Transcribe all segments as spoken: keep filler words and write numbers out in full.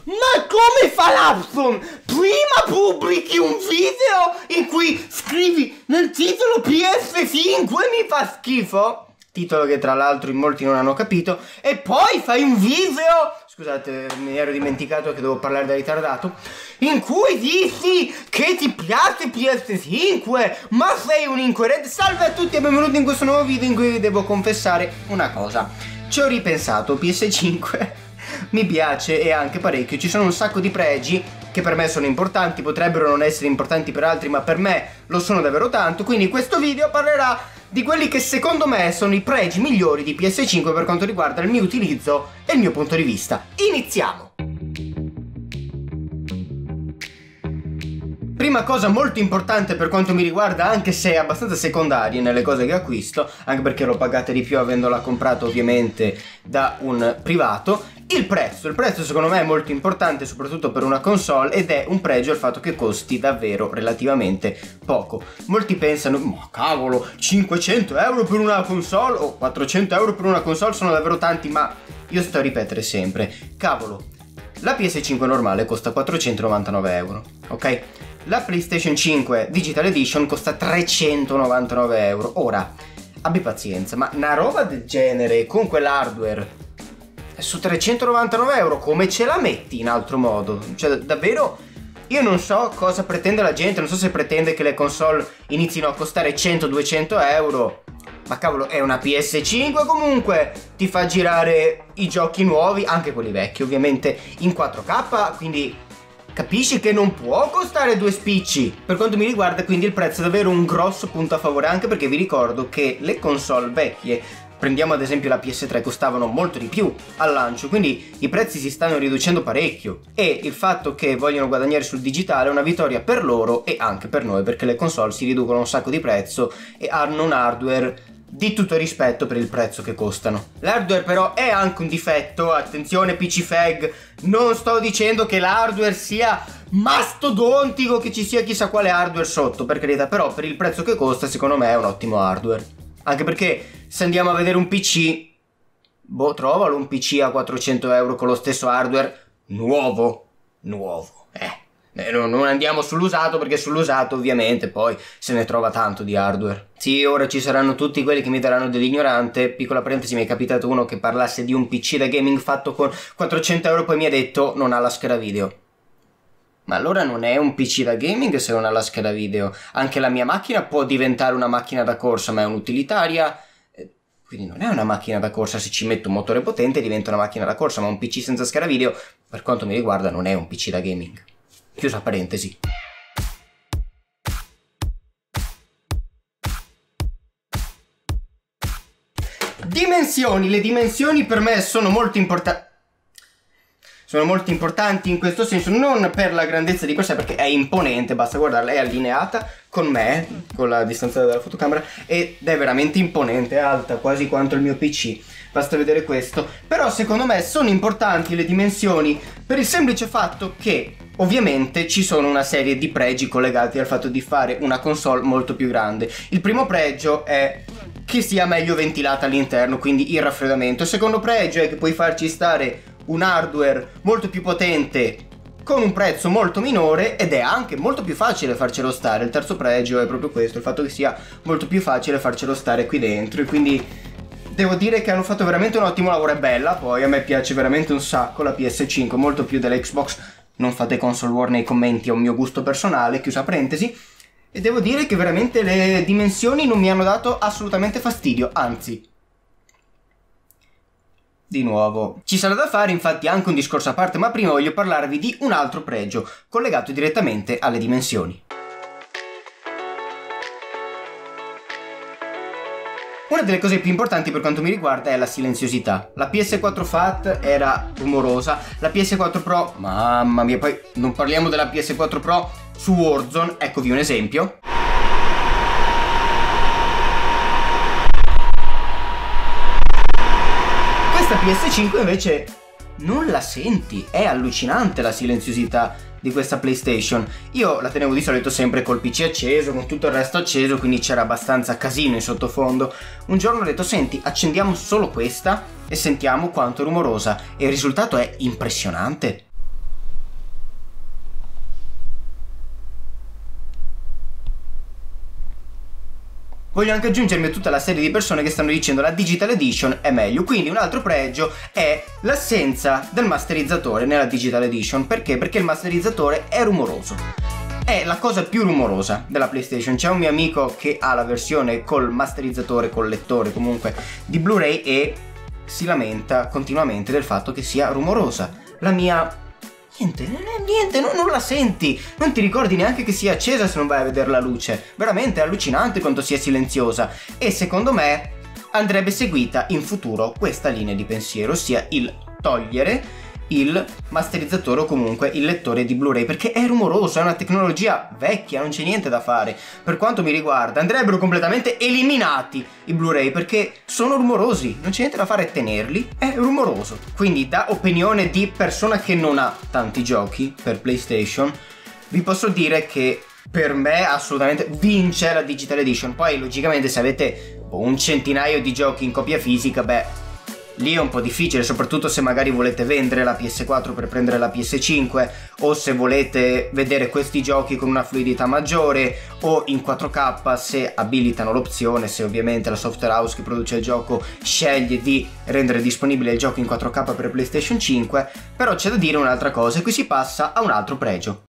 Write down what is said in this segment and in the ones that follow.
Ma come fa l'Apson? Prima pubblichi un video in cui scrivi nel titolo P S cinque, mi fa schifo, titolo che tra l'altro in molti non hanno capito, e poi fai un video, scusate mi ero dimenticato che devo parlare da ritardato, in cui dici che ti piace P S cinque, ma sei un incoerente. Salve a tutti e benvenuti in questo nuovo video in cui vi devo confessare una cosa. Ci ho ripensato, P S cinque mi piace e anche parecchio, ci sono un sacco di pregi che per me sono importanti, potrebbero non essere importanti per altri, ma per me lo sono davvero tanto, quindi questo video parlerà di quelli che secondo me sono i pregi migliori di P S cinque per quanto riguarda il mio utilizzo e il mio punto di vista. Iniziamo! Prima cosa molto importante per quanto mi riguarda, anche se è abbastanza secondaria nelle cose che acquisto, anche perché l'ho pagata di più avendola comprato ovviamente da un privato, il prezzo. Il prezzo secondo me è molto importante soprattutto per una console ed è un pregio il fatto che costi davvero relativamente poco. Molti pensano, ma cavolo, cinquecento euro per una console o quattrocento euro per una console sono davvero tanti, ma io sto a ripetere sempre, cavolo, la P S cinque normale costa quattrocentonovantanove euro, ok? La PlayStation cinque Digital Edition costa trecentonovantanove euro. Ora, abbi pazienza, ma una roba del genere con quell'hardware su trecentonovantanove euro come ce la metti in altro modo? Cioè, davvero, io non so cosa pretende la gente, non so se pretende che le console inizino a costare cento duecento euro. Ma cavolo, è una P S cinque comunque, ti fa girare i giochi nuovi, anche quelli vecchi ovviamente, in quattro K, quindi capisci che non può costare due spicci. Per quanto mi riguarda quindi il prezzo è davvero un grosso punto a favore, anche perché vi ricordo che le console vecchie, prendiamo ad esempio la P S tre, costavano molto di più al lancio, quindi i prezzi si stanno riducendo parecchio e il fatto che vogliono guadagnare sul digitale è una vittoria per loro e anche per noi, perché le console si riducono un sacco di prezzo e hanno un hardware di tutto rispetto per il prezzo che costano. L'hardware però è anche un difetto, attenzione P C Fag, non sto dicendo che l'hardware sia mastodontico, che ci sia chissà quale hardware sotto, per carità, però per il prezzo che costa secondo me è un ottimo hardware. Anche perché se andiamo a vedere un P C, boh, trovalo un P C a quattrocento euro con lo stesso hardware, nuovo, nuovo, eh. Non andiamo sull'usato perché sull'usato ovviamente poi se ne trova tanto di hardware. Sì, ora ci saranno tutti quelli che mi daranno dell'ignorante. Piccola parentesi, mi è capitato uno che parlasse di un P C da gaming fatto con quattrocento euro, poi mi ha detto non ha la scheda video. Ma allora non è un P C da gaming se non ha la scheda video. Anche la mia macchina può diventare una macchina da corsa, ma è un'utilitaria, quindi non è una macchina da corsa. Se ci metto un motore potente diventa una macchina da corsa, ma un P C senza scheda video per quanto mi riguarda non è un P C da gaming. Chiusa parentesi. Dimensioni. Le dimensioni per me sono molto importanti. Sono molto importanti in questo senso, non per la grandezza di per sé, perché è imponente, basta guardarla, è allineata con me, con la distanza dalla fotocamera, ed è veramente imponente, è alta quasi quanto il mio P C, basta vedere questo. Però secondo me sono importanti le dimensioni per il semplice fatto che ovviamente ci sono una serie di pregi collegati al fatto di fare una console molto più grande. Il primo pregio è che sia meglio ventilata all'interno, quindi il raffreddamento. Il secondo pregio è che puoi farci stare un hardware molto più potente con un prezzo molto minore ed è anche molto più facile farcelo stare. Il terzo pregio è proprio questo, il fatto che sia molto più facile farcelo stare qui dentro, e quindi devo dire che hanno fatto veramente un ottimo lavoro. È bella, poi a me piace veramente un sacco la P S cinque, molto più dell'Xbox. Non fate console war nei commenti, è un mio gusto personale, chiusa parentesi. E devo dire che veramente le dimensioni non mi hanno dato assolutamente fastidio, anzi. Di nuovo, ci sarà da fare infatti anche un discorso a parte, ma prima voglio parlarvi di un altro pregio collegato direttamente alle dimensioni. Una delle cose più importanti per quanto mi riguarda è la silenziosità. La P S quattro Fat era rumorosa, la P S quattro Pro, mamma mia, poi non parliamo della P S quattro Pro su Warzone, eccovi un esempio. Questa P S cinque invece non la senti, è allucinante la silenziosità di questa PlayStation. Io la tenevo di solito sempre col P C acceso, con tutto il resto acceso, quindi c'era abbastanza casino in sottofondo. Un giorno ho detto, senti, accendiamo solo questa e sentiamo quanto è rumorosa, e il risultato è impressionante. voglio anche aggiungermi a tutta la serie di persone che stanno dicendo la Digital Edition è meglio. Quindi un altro pregio è l'assenza del masterizzatore nella Digital Edition. Perché? Perché il masterizzatore è rumoroso. È la cosa più rumorosa della PlayStation. C'è un mio amico che ha la versione col masterizzatore, col lettore comunque di Blu-ray, e si lamenta continuamente del fatto che sia rumorosa. La mia... niente, non è niente, non, non la senti, non ti ricordi neanche che sia accesa se non vai a vedere la luce. Veramente è allucinante quanto sia silenziosa, e secondo me andrebbe seguita in futuro questa linea di pensiero, ossia il togliere il masterizzatore o comunque il lettore di Blu-ray, perché è rumoroso, è una tecnologia vecchia, non c'è niente da fare. Per quanto mi riguarda andrebbero completamente eliminati i Blu-ray perché sono rumorosi, non c'è niente da fare a tenerli, è rumoroso. Quindi da opinione di persona che non ha tanti giochi per PlayStation vi posso dire che per me assolutamente vince la Digital Edition. Poi logicamente se avete un centinaio di giochi in copia fisica, beh, lì è un po' difficile, soprattutto se magari volete vendere la P S quattro per prendere la P S cinque, o se volete vedere questi giochi con una fluidità maggiore o in quattro K se abilitano l'opzione, se ovviamente la software house che produce il gioco sceglie di rendere disponibile il gioco in quattro K per PlayStation cinque. Però c'è da dire un'altra cosa, e qui si passa a un altro pregio.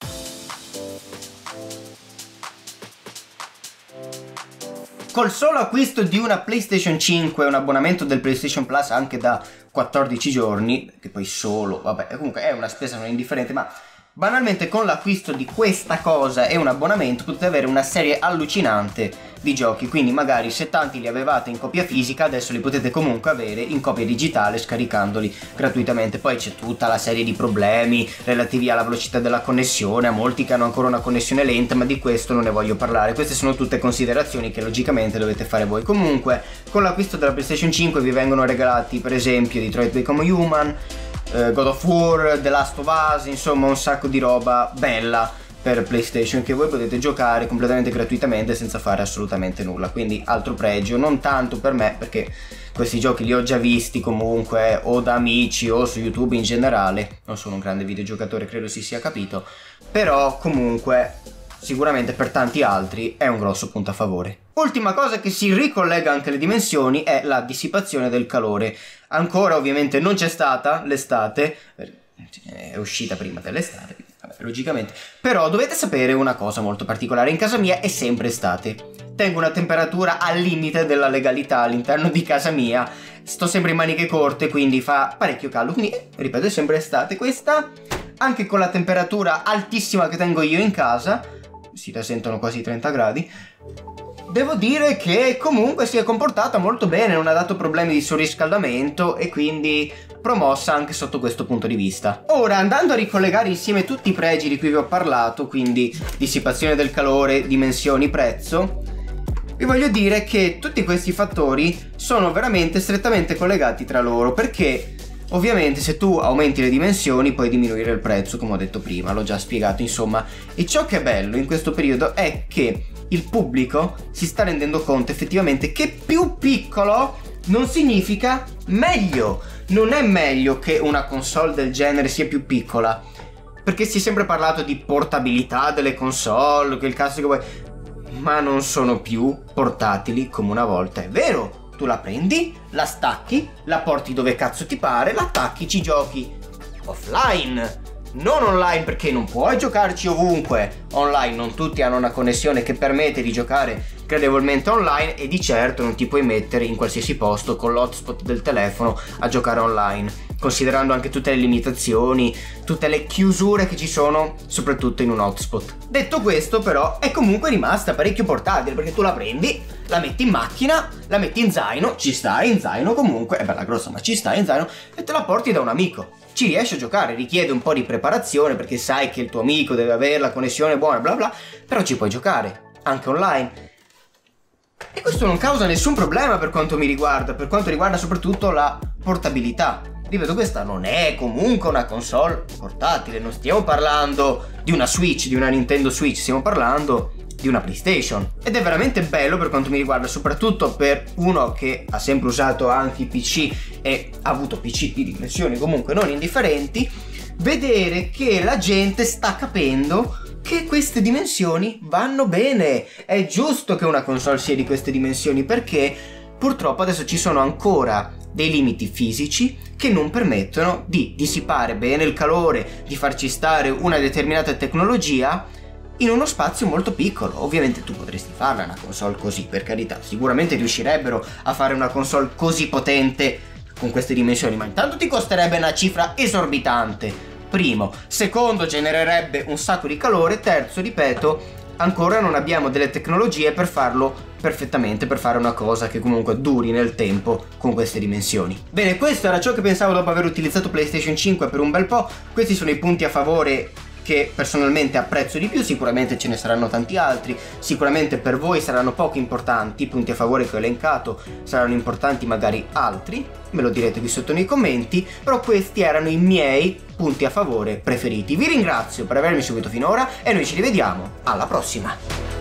Col solo acquisto di una PlayStation cinque e un abbonamento del PlayStation Plus anche da quattordici giorni, che poi solo, vabbè, comunque è una spesa non indifferente, ma banalmente con l'acquisto di questa cosa e un abbonamento potete avere una serie allucinante di giochi. Quindi magari se tanti li avevate in copia fisica, adesso li potete comunque avere in copia digitale scaricandoli gratuitamente. Poi c'è tutta la serie di problemi relativi alla velocità della connessione, a molti che hanno ancora una connessione lenta, ma di questo non ne voglio parlare. Queste sono tutte considerazioni che logicamente dovete fare voi. Comunque con l'acquisto della PlayStation cinque vi vengono regalati per esempio Detroit Become Human, God of War, The Last of Us, insomma un sacco di roba bella per PlayStation che voi potete giocare completamente gratuitamente senza fare assolutamente nulla. Quindi altro pregio, non tanto per me perché questi giochi li ho già visti comunque o da amici o su YouTube in generale, non sono un grande videogiocatore, credo si sia capito, però comunque sicuramente per tanti altri è un grosso punto a favore. Ultima cosa che si ricollega anche alle dimensioni è la dissipazione del calore. Ancora ovviamente non c'è stata l'estate, è uscita prima dell'estate, logicamente, però dovete sapere una cosa molto particolare: in casa mia è sempre estate, tengo una temperatura al limite della legalità all'interno di casa mia, sto sempre in maniche corte, quindi fa parecchio caldo, quindi ripeto è sempre estate questa, anche con la temperatura altissima che tengo io in casa, si rasentano quasi trenta gradi. Devo dire che comunque si è comportata molto bene, non ha dato problemi di surriscaldamento e quindi promossa anche sotto questo punto di vista. Ora, andando a ricollegare insieme tutti i pregi di cui vi ho parlato, quindi dissipazione del calore, dimensioni, prezzo, vi voglio dire che tutti questi fattori sono veramente strettamente collegati tra loro, perché ovviamente se tu aumenti le dimensioni puoi diminuire il prezzo, come ho detto prima, l'ho già spiegato insomma. E ciò che è bello in questo periodo è che il pubblico si sta rendendo conto effettivamente che più piccolo non significa meglio. Non è meglio che una console del genere sia più piccola, perché si è sempre parlato di portabilità delle console, che il cazzo che vuoi, ma non sono più portatili come una volta. È vero, tu la prendi, la stacchi, la porti dove cazzo ti pare, la attacchi, ci giochi offline, non online, perché non puoi giocarci ovunque. Online non tutti hanno una connessione che permette di giocare gradevolmente online, e di certo non ti puoi mettere in qualsiasi posto con l'hotspot del telefono a giocare online, considerando anche tutte le limitazioni, tutte le chiusure che ci sono soprattutto in un hotspot. Detto questo però è comunque rimasta parecchio portatile, perché tu la prendi, la metti in macchina, la metti in zaino, ci sta in zaino comunque, è bella grossa ma ci sta in zaino, e te la porti da un amico. Ci riesci a giocare, richiede un po' di preparazione perché sai che il tuo amico deve avere la connessione buona bla bla, però ci puoi giocare anche online. E questo non causa nessun problema per quanto mi riguarda, per quanto riguarda soprattutto la portabilità. Ripeto, questa non è comunque una console portatile, non stiamo parlando di una Switch, di una Nintendo Switch, stiamo parlando di una PlayStation. Ed è veramente bello per quanto mi riguarda, soprattutto per uno che ha sempre usato anche i P C e ha avuto P C di dimensioni comunque non indifferenti, vedere che la gente sta capendo che queste dimensioni vanno bene. È giusto che una console sia di queste dimensioni, perché purtroppo adesso ci sono ancora dei limiti fisici che non permettono di dissipare bene il calore, di farci stare una determinata tecnologia in uno spazio molto piccolo. Ovviamente tu potresti farla una console così, per carità, sicuramente riuscirebbero a fare una console così potente con queste dimensioni, ma intanto ti costerebbe una cifra esorbitante. Primo. Secondo, genererebbe un sacco di calore. Terzo, ripeto, ancora non abbiamo delle tecnologie per farlo perfettamente, per fare una cosa che comunque duri nel tempo con queste dimensioni. Bene, questo era ciò che pensavo dopo aver utilizzato PlayStation cinque per un bel po'. Questi sono i punti a favore che personalmente apprezzo di più. Sicuramente ce ne saranno tanti altri, sicuramente per voi saranno poco importanti i punti a favore che ho elencato, saranno importanti magari altri, me lo direte qui sotto nei commenti, però questi erano i miei punti a favore preferiti. Vi ringrazio per avermi seguito finora e noi ci rivediamo alla prossima!